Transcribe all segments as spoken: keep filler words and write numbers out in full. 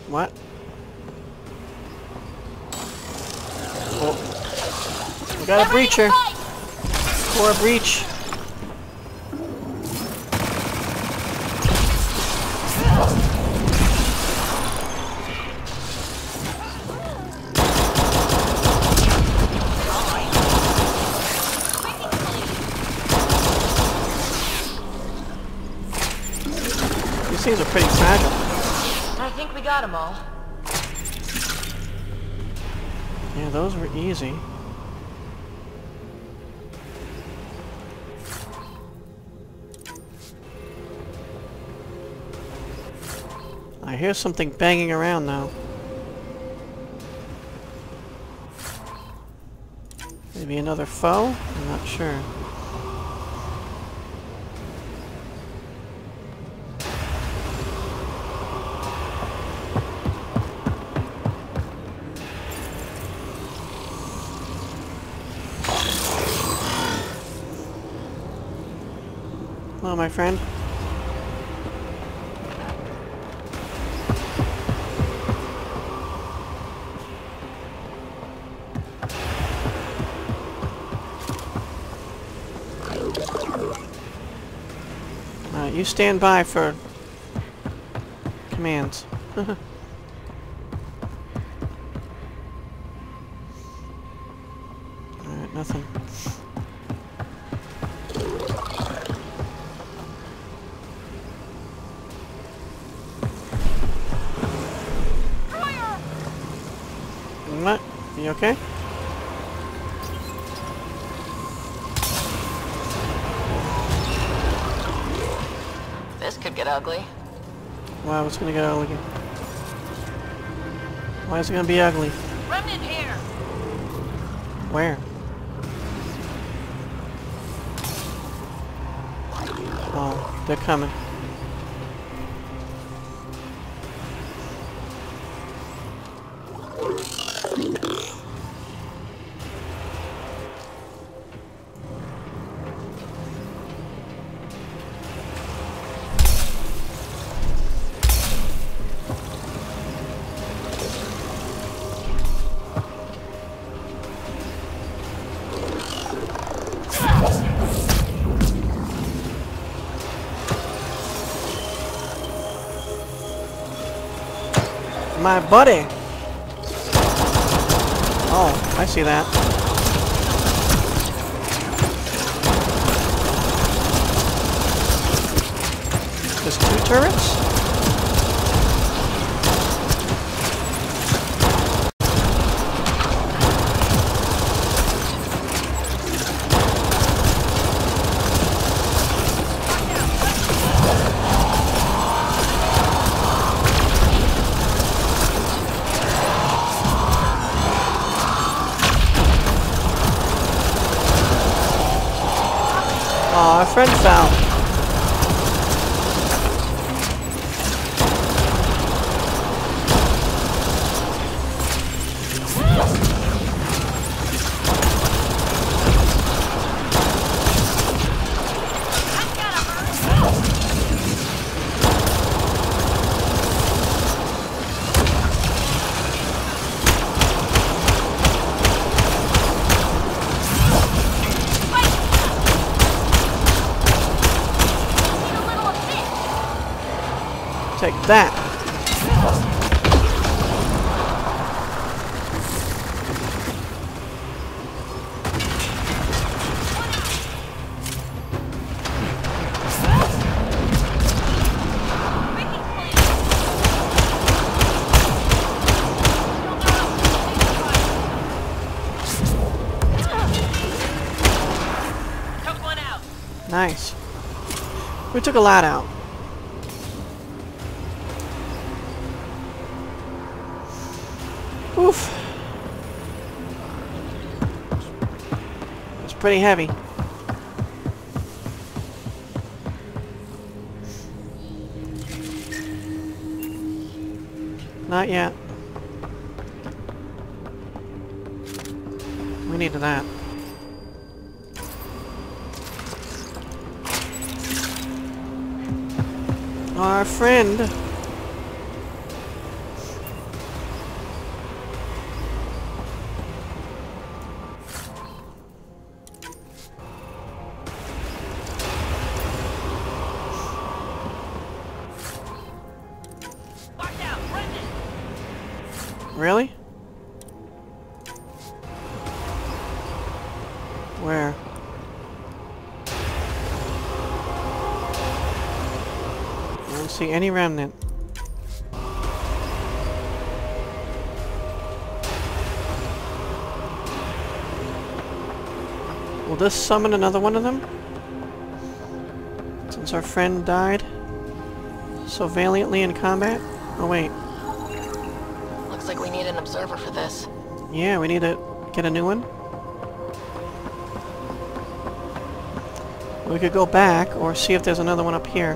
What? Oh. We got a breacher. Core breach. These things are pretty fragile. I think we got them all. Yeah, those were easy. I hear something banging around now. Maybe another foe? I'm not sure. Hello, my friend. Alright, you stand by for commands. Alright, nothing. What? You okay? This could get ugly. Wow, it's gonna get ugly. Why is it gonna be ugly? Remnant here! Where? Oh, they're coming. My buddy! Oh, I see that. There's two turrets? Aw, our friend fell. Take that. Took one out. Nice. We took a lot out. Oof. It's pretty heavy. Not yet. We needed that. Our friend Really? Where? I don't see any remnant. Will this summon another one of them? Since our friend died so valiantly in combat? Oh wait. Looks like we need an observer for this. Yeah, we need to get a new one. We could go back or see if there's another one up here.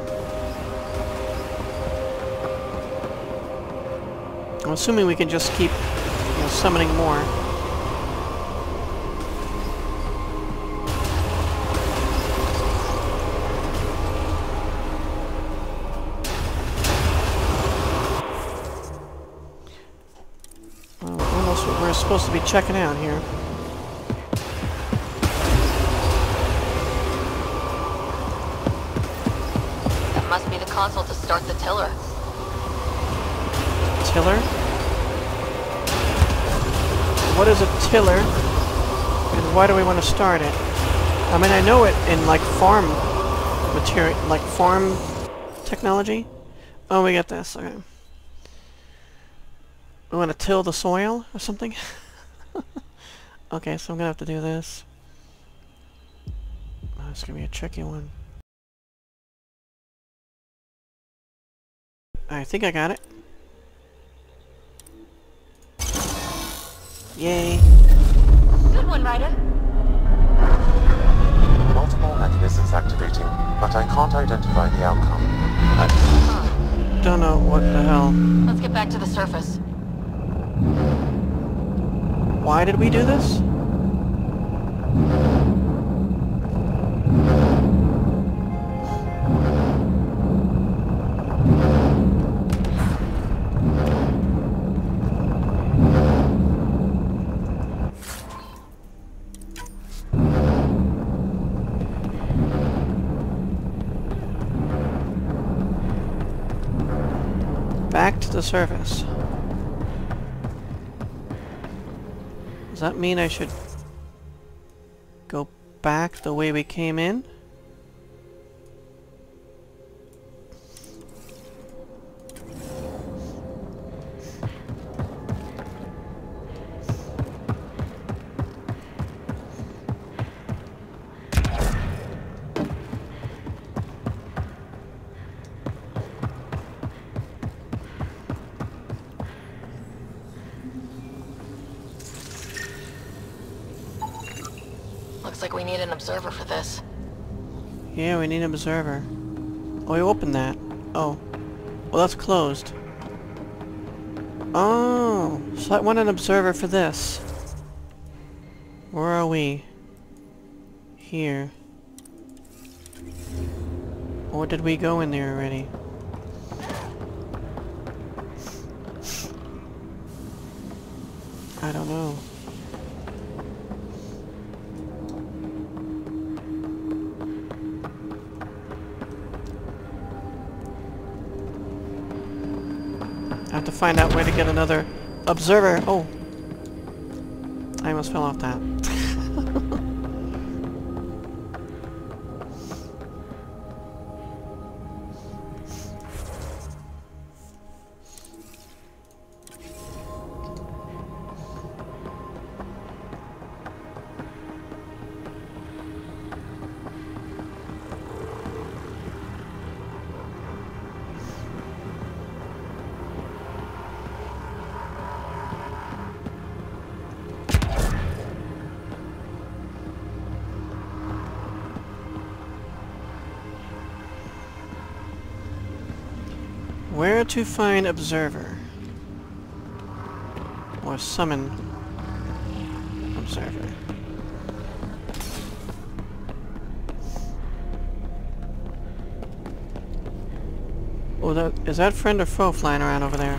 I'm assuming we can just keep, you know, summoning more. Well, almost what we're supposed to be checking out here. That must be the console to start the tiller. Tiller? What is a tiller? And why do we want to start it? I mean, I know it in, like, farm material, like, farm technology. Oh, we got this, okay. We want to till the soil or something? Okay, so I'm gonna have to do this. Oh, it's gonna be a tricky one. I think I got it. Yay. Good one, Ryder. Multiple mechanisms activating, but I can't identify the outcome. I Huh. Don't know what the hell. Let's get back to the surface. Why did we do this? Back to the surface. Does that mean I should go back the way we came in? Looks like we need an observer for this. Yeah, we need an observer. Oh, we opened that. Oh. Well, that's closed. Oh, so I want an observer for this. Where are we? Here. Or did we go in there already? I don't know. I have to find out where to get another observer. Oh. I almost fell off that. Where to find observer? Or summon observer? Oh, that is that friend or foe flying around over there?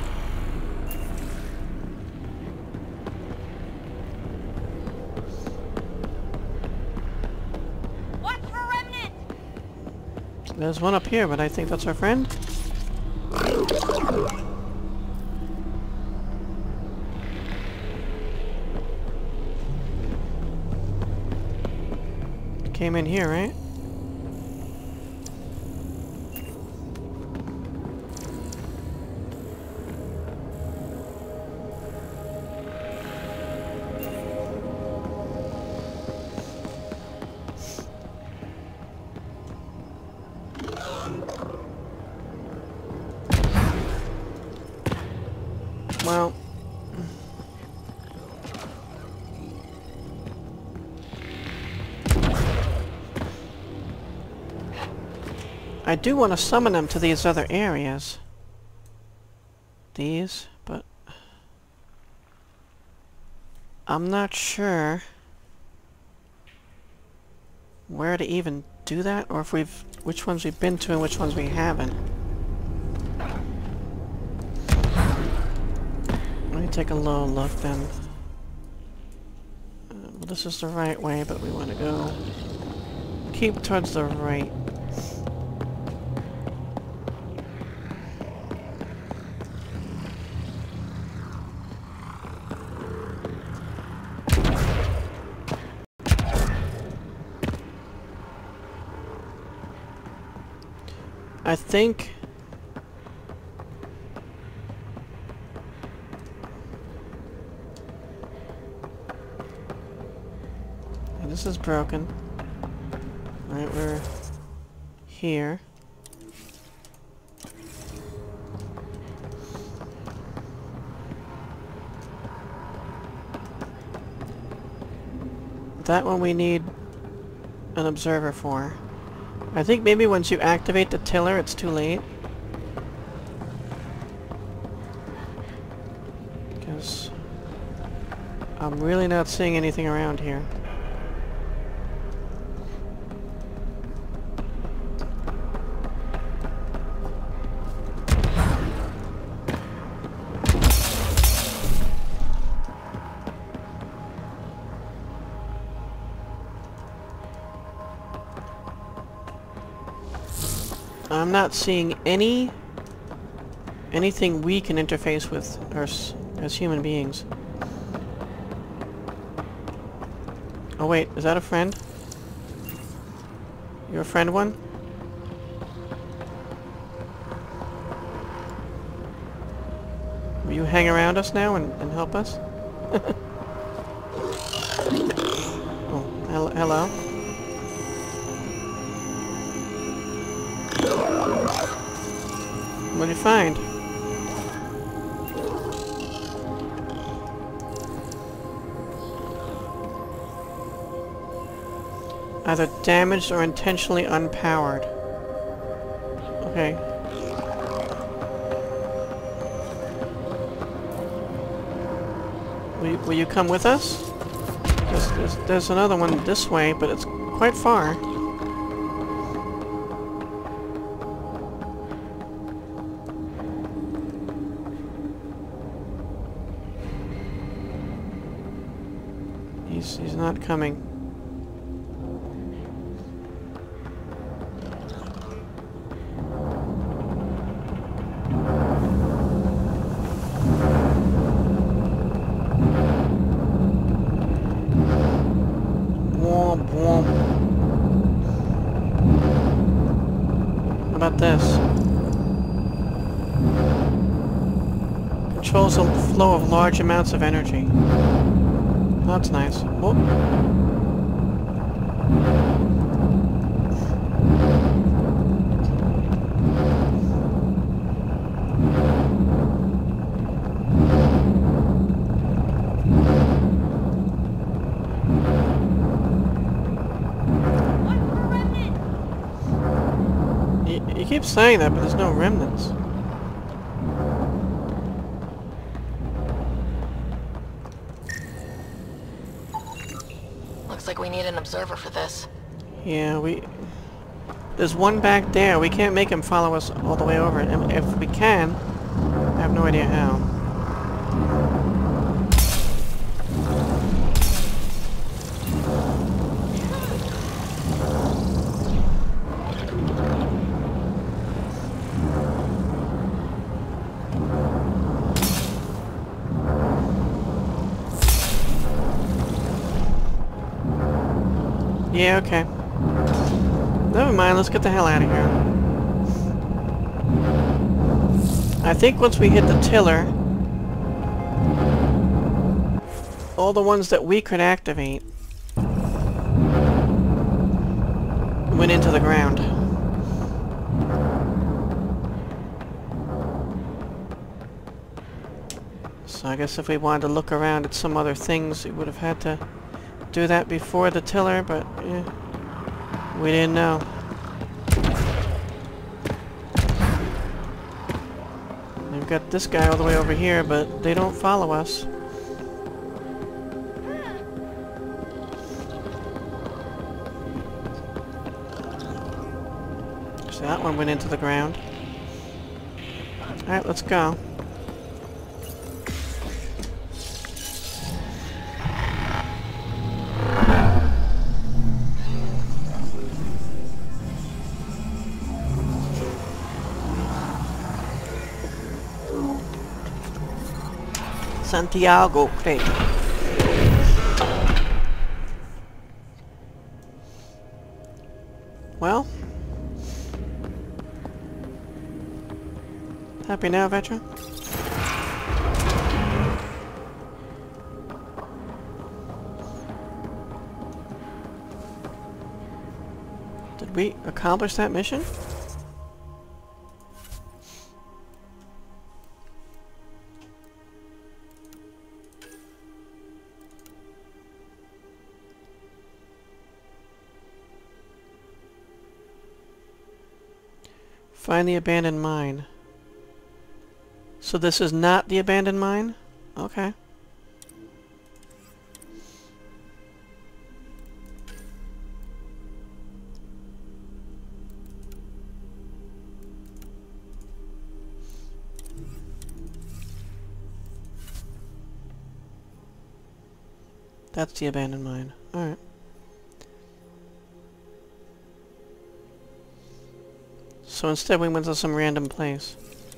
Watch for Remnant! There's one up here, but I think that's our friend. came in here, right? Well, I do want to summon them to these other areas. These, but I'm not sure where to even do that, or if we've, which ones we've been to and which ones we haven't. Let me take a little look then. Uh, well, this is the right way, but we want to go keep towards the right. I think and this is broken. Alright, we're here. That one we need an observer for. I think maybe once you activate the tiller, it's too late. Because I'm really not seeing anything around here. I'm not seeing any anything we can interface with as, as human beings. Oh wait, is that a friend? You're a friend one? Will you hang around us now and, and help us? Oh, hel hello? What did you find? Either damaged or intentionally unpowered. Okay. Will you, will you come with us? There's, there's, there's another one this way, but it's quite far. He's, he's not coming. Womp womp. How about this? Controls the flow of large amounts of energy. That's nice. Whoop. You, you keep saying that, but there's no remnants. Looks like we need an observer for this. Yeah, we... There's one back there. We can't make him follow us all the way over. And if we can, I have no idea how. Yeah, okay. Never mind, let's get the hell out of here. I think once we hit the tiller, all the ones that we could activate went into the ground. So I guess if we wanted to look around at some other things, we would have had to do that before the tiller, but eh, we didn't know. We've got this guy all the way over here, but they don't follow us. So that one went into the ground. Alright, let's go. Santiago, Krex. Well, happy now, veteran? Did we accomplish that mission? Find the abandoned mine. So this is not the abandoned mine? Okay. That's the abandoned mine. Alright. So instead we went to some random place.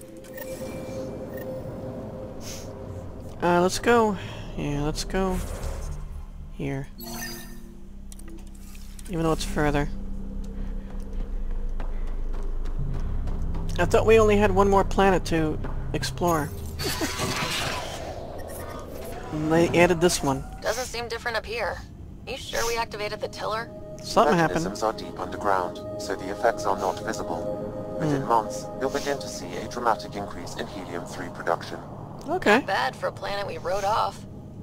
Uh, let's go. Yeah, let's go here. Even though it's further. I thought we only had one more planet to explore. And they added this one. Doesn't seem different up here. You sure we activated the tiller? Something happened. Mechanisms are deep underground, so the effects are not visible. Within Mm. months, you'll begin to see a dramatic increase in helium three production. Okay. Bad for a planet we wrote off.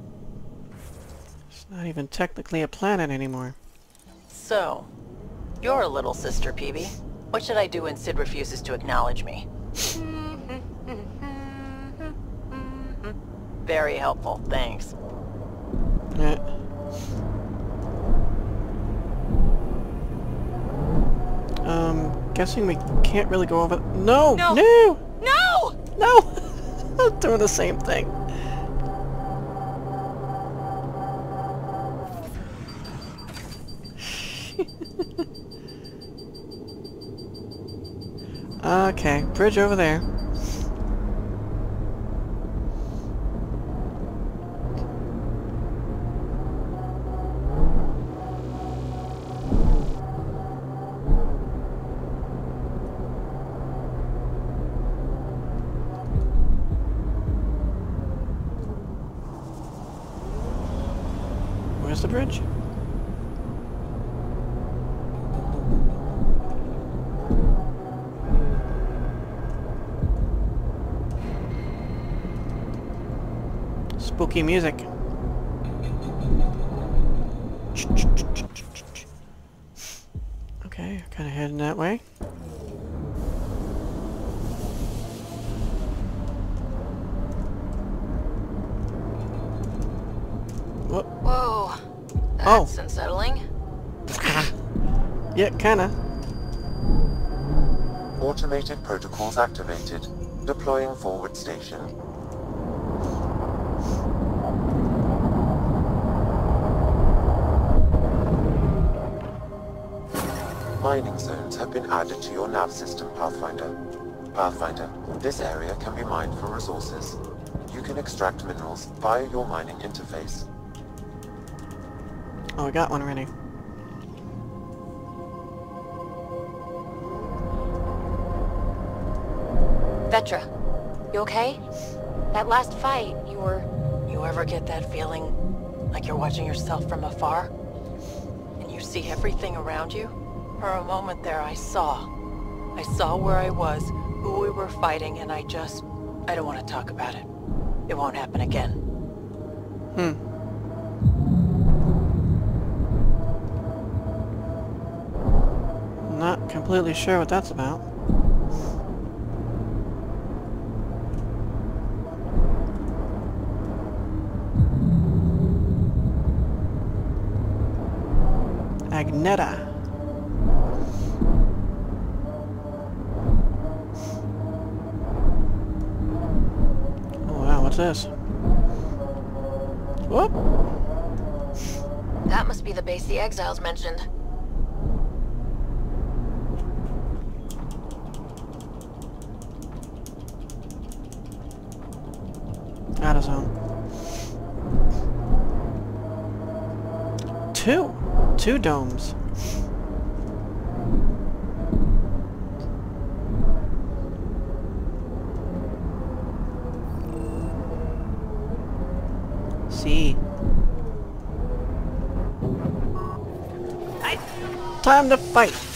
It's not even technically a planet anymore. So, you're a little sister, Peavy. What should I do when Sid refuses to acknowledge me? Very helpful, thanks. Yeah. Um, guessing we can't really go over... No! No! No! No! No! I'm doing the same thing. Okay, bridge over there. Where's the bridge? Spooky music. Okay, kind of heading that way. Whoa. Whoa. That's Oh. unsettling. Yeah, kinda. Automated protocols activated. Deploying forward station. Mining zones have been added to your nav system, Pathfinder. Pathfinder, this area can be mined for resources. You can extract minerals via your mining interface. Oh, we got one already. Vetra, you okay? That last fight, you were... You ever get that feeling like you're watching yourself from afar? And you see everything around you? For a moment there, I saw. I saw where I was, who we were fighting, and I just... I don't want to talk about it. It won't happen again. Hmm. Not completely sure what that's about. Agneta. Oh wow, what's this? Whoop! That must be the base the Exiles mentioned. Out of zone. Two! Two domes. See. Time to fight!